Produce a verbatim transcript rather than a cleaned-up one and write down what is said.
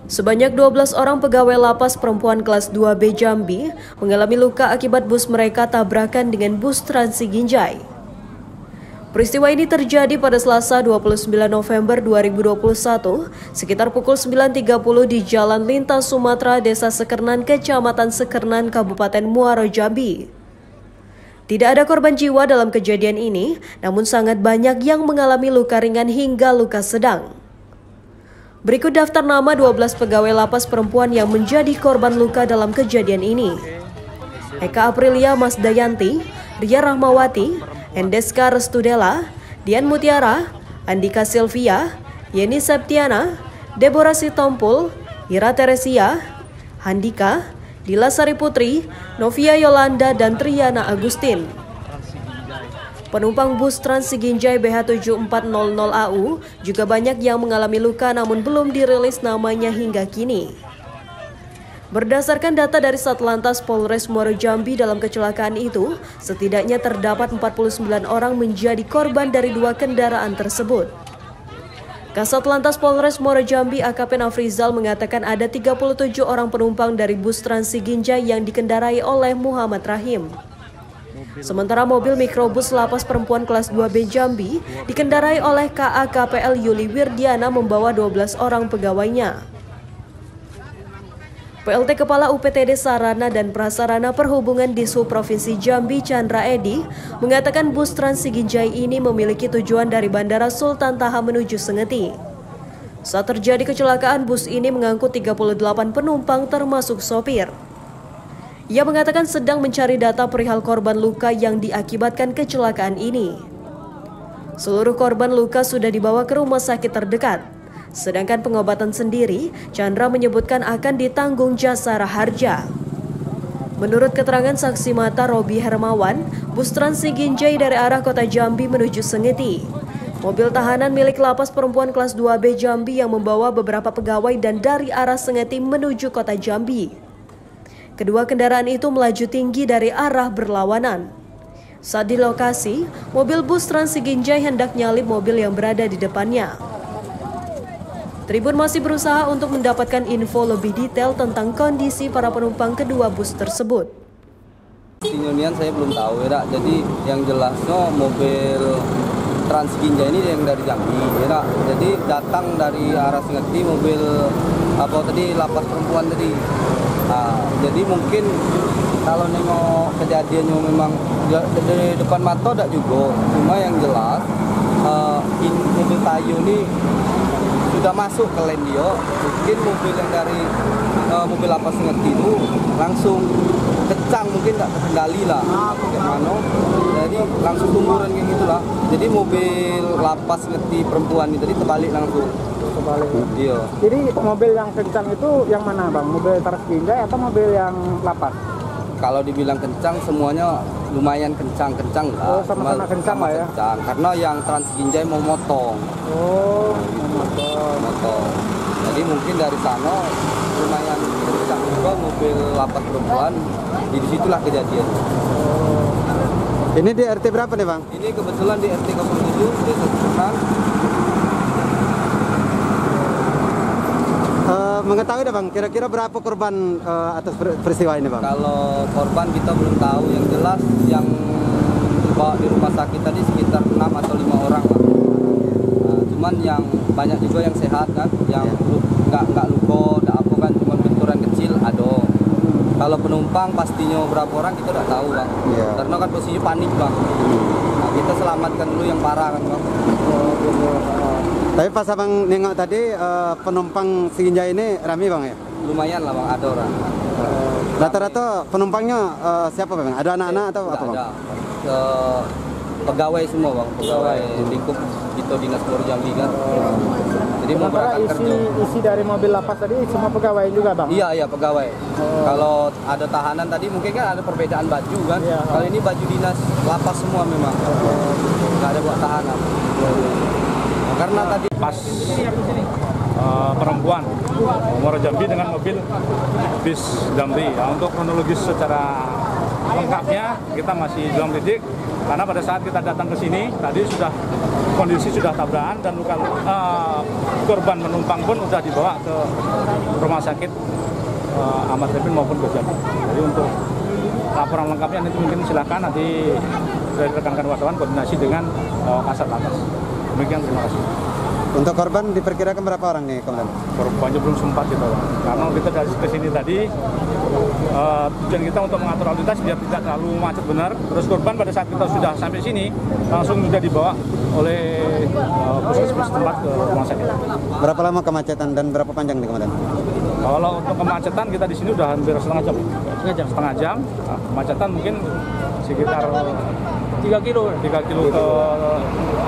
Sebanyak dua belas orang pegawai lapas perempuan kelas dua B Jambi mengalami luka akibat bus mereka tabrakan dengan bus Trans Siginjai. Peristiwa ini terjadi pada Selasa dua puluh sembilan November dua ribu dua puluh satu sekitar pukul sembilan tiga puluh di Jalan Lintas Sumatera, Desa Sekernan, Kecamatan Sekernan, Kabupaten Muaro, Jambi. Tidak ada korban jiwa dalam kejadian ini, namun sangat banyak yang mengalami luka ringan hingga luka sedang. Berikut daftar nama dua belas pegawai lapas perempuan yang menjadi korban luka dalam kejadian ini. Eka Aprilia Masdayanti, Ria Rahmawati, Endeska Restudela, Dian Mutiara, Andika Silvia, Yeni Septiana, Deborah Sitompul, Ira Teresia, Handika, Dila Sari Putri, Novia Yolanda, dan Triana Agustin. Penumpang bus Trans Siginjai B H tujuh empat nol nol A U juga banyak yang mengalami luka namun belum dirilis namanya hingga kini. Berdasarkan data dari Satlantas Polres Muaro Jambi, dalam kecelakaan itu, setidaknya terdapat empat puluh sembilan orang menjadi korban dari dua kendaraan tersebut. Kasat Lantas Polres Muaro Jambi A K P Nafrizal mengatakan ada tiga puluh tujuh orang penumpang dari bus Trans Siginjai yang dikendarai oleh Muhammad Rahim. Sementara mobil mikrobus lapas perempuan kelas dua B Jambi dikendarai oleh K A K P L Yuli Wirdiana membawa dua belas orang pegawainya. P L T Kepala U P T D Sarana dan Prasarana Perhubungan Dishub Provinsi Jambi Chandra Edi mengatakan bus Trans Siginjai ini memiliki tujuan dari Bandara Sultan Taha menuju Sengeti. Saat terjadi kecelakaan, bus ini mengangkut tiga puluh delapan penumpang termasuk sopir. Ia mengatakan sedang mencari data perihal korban luka yang diakibatkan kecelakaan ini. Seluruh korban luka sudah dibawa ke rumah sakit terdekat. Sedangkan pengobatan sendiri, Chandra menyebutkan akan ditanggung Jasara Harja. Menurut keterangan saksi mata Robi Hermawan, bus Trans Siginjai dari arah kota Jambi menuju Sengeti. Mobil tahanan milik lapas perempuan kelas dua B Jambi yang membawa beberapa pegawai dan dari arah Sengeti menuju kota Jambi. Kedua kendaraan itu melaju tinggi dari arah berlawanan. Saat di lokasi, mobil bus Trans Siginjai hendak nyalip mobil yang berada di depannya. Tribun masih berusaha untuk mendapatkan info lebih detail tentang kondisi para penumpang kedua bus tersebut. Unian saya belum tahu ya, jadi yang jelasnya mobil Trans Siginjai ini yang dari Jambi ya, jadi datang dari arah Sengeti mobil apa tadi lapas perempuan tadi. Nah, jadi mungkin kalau nengok kejadiannya memang dari depan mata tidak juga, cuma yang jelas uh, in, mobil Tayo ini sudah masuk ke lane dia. Mungkin mobil yang dari uh, mobil lapas Sengeti itu langsung kencang, mungkin tidak terkendali lah, bagaimana? Jadi langsung tumburan kayak gitulah. Jadi mobil lapas Sengeti perempuan ini tadi terbalik langsung. Terbalik. Iya. Jadi mobil yang kencang itu yang mana bang? Mobil Trans Siginjai atau mobil yang lapas? Kalau dibilang kencang semuanya lumayan kencang-kencang lah. Oh, sama-sama kencang lah ya? Kencang. Karena yang Trans Siginjai mau motong. Oh, mau motong. Motong. Jadi mungkin dari sana lumayan kencang juga mobil lapas perempuan. Di situlah kejadian. Oh. Ini di R T berapa nih bang? Ini kebetulan di R T nol tujuh Desa Sekernan. Uh, mengetahui dah bang, kira-kira berapa korban uh, atas peristiwa ini bang? Kalau korban kita belum tahu, yang jelas yang dibawa di rumah sakit tadi sekitar enam atau lima orang lah. Nah, cuman yang banyak juga yang sehat kan, yang nggak nggak luka, nggak apa kan, cuma benturan kecil ada. Kalau penumpang pastinya berapa orang kita nggak tahu bang, yeah. Karena kan posisinya panik bang. Nah, kita selamatkan dulu yang parah kan bang. Tapi pas abang nengok tadi uh, penumpang Siginjai ini rame bang ya? Lumayan lah bang, ada orang. Rata-rata uh, penumpangnya uh, siapa bang? Ada anak-anak atau Tidak apa bang? Ada. Ke pegawai semua bang, pegawai lingkup itu Dinas Muaro Jambi kan. Jadi mau berangkat isi, kerja. Isi dari mobil lapas tadi semua pegawai juga bang? Iya iya pegawai. Oh. Kalau ada tahanan tadi mungkin kan ada perbedaan baju kan. Iya. Kalau ini baju dinas lapas semua memang. Oh. Nggak ada buat tahanan. Nah, karena tadi pas uh, perempuan Muaro Jambi dengan mobil bis Jambi. Nah, untuk kronologis secara lengkapnya kita masih dalam titik Karena pada saat kita datang ke sini, tadi sudah kondisi sudah tabrakan dan luka uh, korban penumpang pun sudah dibawa ke rumah sakit uh, Ahmad Rifin maupun ke Jambi. Jadi untuk laporan lengkapnya nanti mungkin silakan nanti dari rekan-rekan wartawan koordinasi dengan uh, Kasat Lantas. Demikian, terima kasih. Untuk korban diperkirakan berapa orang nih, Komandan? Korbannya belum sempat gitu, karena kita dari ke sini tadi uh, tujuan kita untuk mengatur lalu lintas biar tidak terlalu macet benar. Terus korban pada saat kita sudah sampai sini langsung sudah dibawa oleh uh, puskesmas tempat ke rumah sakit. Berapa lama kemacetan dan berapa panjang nih, Komandan? Kalau untuk kemacetan kita di sini udah hampir setengah jam. Setengah jam. Setengah jam. Nah, kemacetan mungkin sekitar tiga kilo, tiga kilo ke